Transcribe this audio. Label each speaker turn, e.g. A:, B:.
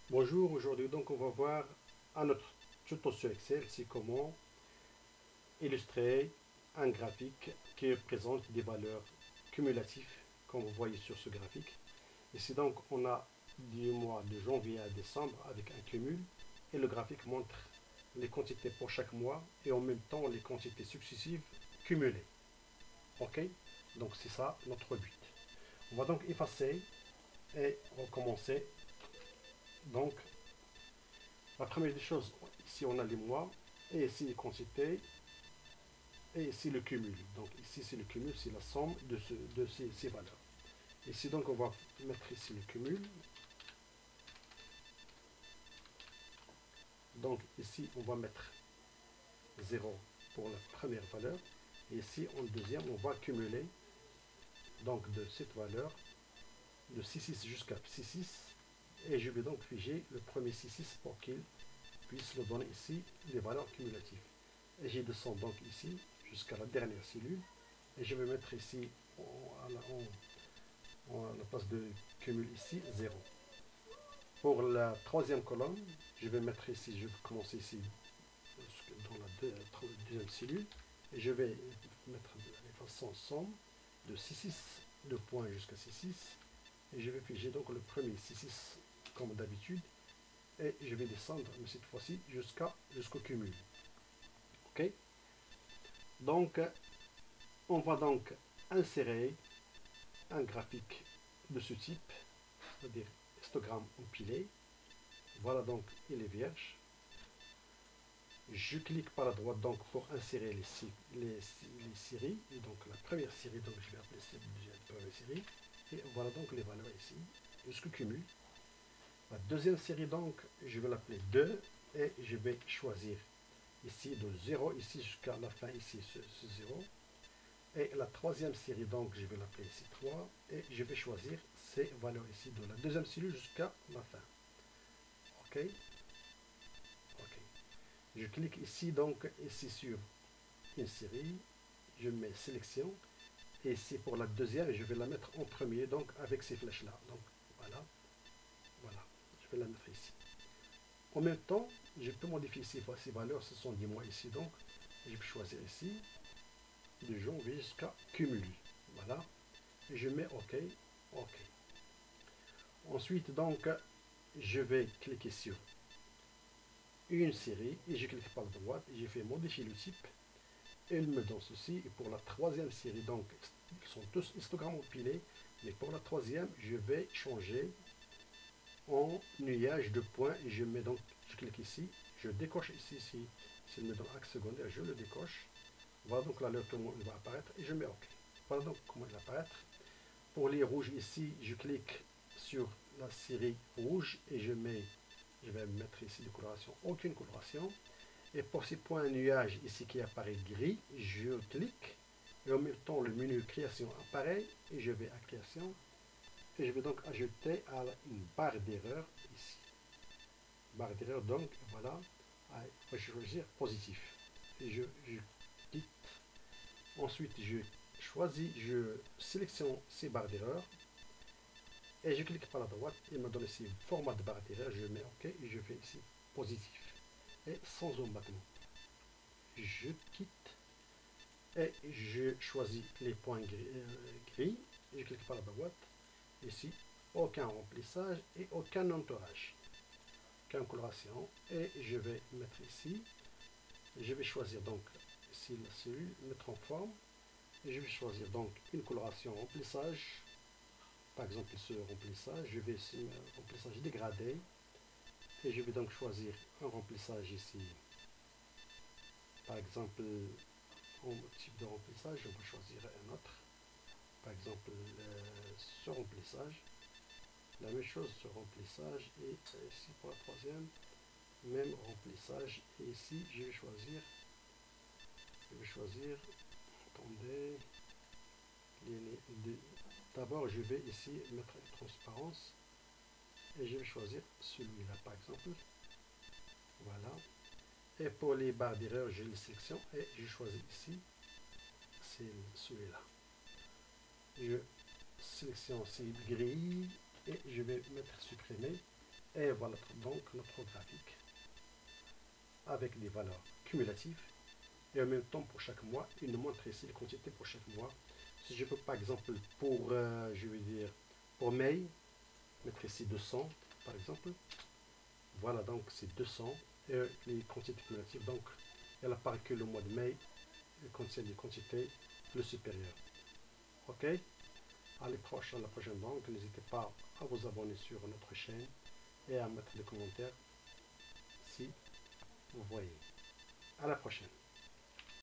A: Bonjour, aujourd'hui donc on va voir à notre tuto sur Excel, c'est comment illustrer un graphique qui présente des valeurs cumulatives, comme vous voyez sur ce graphique. Ici donc on a du mois de janvier à décembre avec un cumul et le graphique montre les quantités pour chaque mois et en même temps les quantités successives cumulées. Ok, donc c'est ça notre but. On va donc effacer et recommencer. Donc la première des choses, ici on a les mois, et ici les quantités, et ici le cumul. Donc ici c'est le cumul, c'est la somme de ces valeurs. Ici donc on va mettre ici le cumul. Donc ici on va mettre 0 pour la première valeur. Et ici en deuxième on va cumuler donc de cette valeur de 6,6 jusqu'à 6,6. Et je vais donc figer le premier 6,6 pour qu'il puisse nous donner ici les valeurs cumulatives. Et je descends donc ici jusqu'à la dernière cellule. Et je vais mettre ici à la place de cumul ici 0. Pour la troisième colonne, je vais mettre ici, je vais commencer ici dans la deuxième cellule. Et je vais mettre de façon somme de 6,6, de point jusqu'à 6,6. Et je vais figer donc le premier 6,6 comme d'habitude. Et je vais descendre, mais cette fois-ci jusqu'au cumul. Ok. Donc, on va donc insérer un graphique de ce type, c'est-à-dire histogramme empilé. Voilà donc il est vierge. Je clique par la droite donc pour insérer les séries. Et donc la première série, donc je vais appeler cette première série. Et voilà donc les valeurs ici, jusqu'au cumul. La deuxième série donc, je vais l'appeler 2 et je vais choisir ici de 0 ici jusqu'à la fin ici ce 0. Et la troisième série donc je vais l'appeler ici 3 et je vais choisir ces valeurs ici de la deuxième cellule jusqu'à la fin. Ok. Ok. Je clique ici donc ici sur une série, je mets sélection et ici pour la deuxième je vais la mettre en premier donc avec ces flèches là. Donc voilà, voilà, je vais la mettre ici. En même temps, je peux modifier ces valeurs, ce sont des mois ici donc. Je peux choisir ici de janvier jusqu'à cumul. Voilà. Et je mets OK. OK. Ensuite, donc, je vais cliquer sur une série et je clique par la droite et je fais modifier le type. Et il me donne ceci. Et pour la troisième série, donc, ils sont tous histogrammes empilés. Mais pour la troisième, je vais changer en nuage de points et je mets donc, je clique ici, je décoche ici, s'il me donne axe secondaire, je le décoche. Voilà donc la lettre comment il va apparaître et je mets OK. Voilà donc comment il va apparaître. Pour les rouges ici, je clique sur la série rouge et je vais mettre ici de coloration, aucune coloration. Et pour ces points nuages ici qui apparaît gris, je clique et en même temps le menu création apparaît et je vais à création et je vais donc ajouter à une barre d'erreur ici. Barre d'erreur donc voilà, je vais choisir positif et je quitte. Ensuite je choisis, je sélectionne ces barres d'erreur et je clique par la droite, il me donne ici format de barre d'erreur, je mets OK et je fais ici positif et sans embattement. Je quitte et je choisis les points gris, je clique par la droite, ici aucun remplissage et aucun entourage, aucune coloration et je vais mettre ici, je vais choisir donc ici la cellule, mettre en forme et je vais choisir donc une coloration remplissage. Par exemple, ce remplissage, je vais ici remplissage dégradé et je vais donc choisir un remplissage ici. Par exemple, en type de remplissage, je vais choisir un autre. Par exemple, ce remplissage. La même chose, ce remplissage et ici pour la troisième, même remplissage. Et ici, je vais choisir, attendez, d'abord je vais ici mettre une transparence et je vais choisir celui-là par exemple. Voilà. Et pour les barres d'erreur, je les sélectionne et je choisis ici, c'est celui-là. Je sélectionne ces grilles et je vais mettre supprimer Et voilà donc notre graphique avec des valeurs cumulatives. Et en même temps, pour chaque mois, il nous montre ici les quantités pour chaque mois. Si je peux, par exemple, pour, je vais dire, pour mai, mettre ici 200, par exemple. Voilà, donc c'est 200. Et les quantités cumulatives, donc, elle apparaît que le mois de mai contient des quantités plus supérieures. Ok? À la prochaine donc, n'hésitez pas à vous abonner sur notre chaîne et à mettre des commentaires si vous voyez. À la prochaine.